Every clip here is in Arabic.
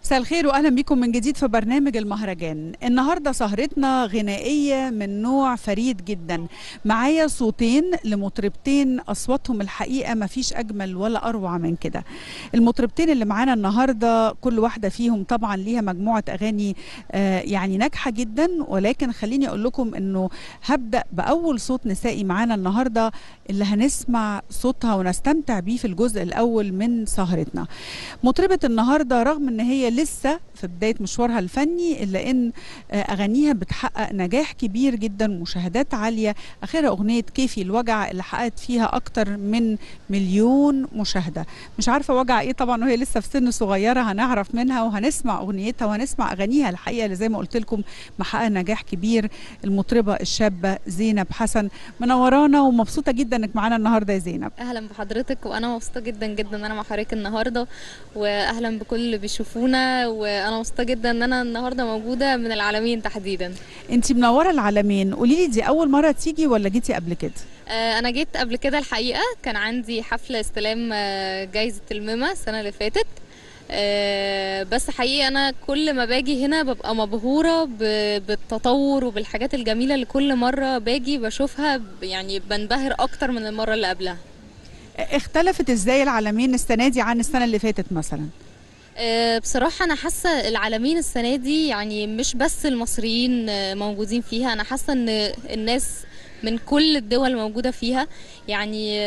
مساء الخير واهلا بكم من جديد في برنامج المهرجان. النهارده سهرتنا غنائيه من نوع فريد جدا. معايا صوتين لمطربتين اصواتهم الحقيقه ما فيش اجمل ولا اروع من كده. المطربتين اللي معانا النهارده كل واحده فيهم طبعا ليها مجموعه اغاني يعني ناجحه جدا، ولكن خليني اقول لكم انه هبدا باول صوت نسائي معانا النهارده اللي هنسمع صوتها ونستمتع بيه في الجزء الاول من سهرتنا. مطربه النهارده رغم ان هي لسه في بداية مشوارها الفني إلا إن أغانيها بتحقق نجاح كبير جدا، مشاهدات عالية. آخرها أغنية كيفي الوجع اللي حققت فيها أكتر من 1,000,000 مشاهدة. مش عارفة وجع إيه طبعا وهي لسه في سن صغيرة، هنعرف منها وهنسمع أغنيتها وهنسمع أغانيها الحقيقة اللي زي ما قلت لكم محققة نجاح كبير. المطربة الشابة زينب حسن منورانا ومبسوطة جدا إنك معانا النهاردة يا زينب. اهلا بحضرتك، وانا مبسوطه جدا جدا ان انا مع حضرتك النهارده، واهلا بكل اللي بيشوفونا، وانا مبسوطه جدا ان انا النهارده موجوده من العالمين تحديدا. انتي منورة العالمين. قولي لي، دي اول مرة تيجي ولا جيتي قبل كده؟ انا جيت قبل كده الحقيقه، كان عندي حفله استلام جايزه الميمة السنه اللي فاتت. بس حقيقي انا كل ما باجي هنا ببقى مبهوره بالتطور وبالحاجات الجميله اللي كل مره باجي بشوفها، يعني بنبهر اكتر من المره اللي قبلها. اختلفت ازاي العالمين السنة دي عن السنة اللي فاتت مثلا؟ بصراحة أنا حاسة العالمين السنة دي يعني مش بس المصريين موجودين فيها، أنا حاسة إن الناس من كل الدول موجودة فيها. يعني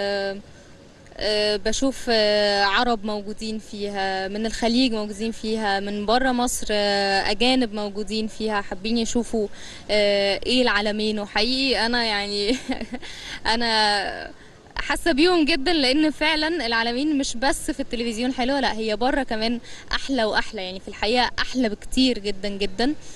بشوف عرب موجودين فيها، من الخليج موجودين فيها، من بره مصر أجانب موجودين فيها حابين يشوفوا إيه العالمين. وحقيقي أنا يعني أنا حاسه بيهم جدا، لان فعلا العالمين مش بس في التلفزيون حلوه، لا هي بره كمان احلى واحلى، يعني في الحقيقه احلى بكتير جدا جدا.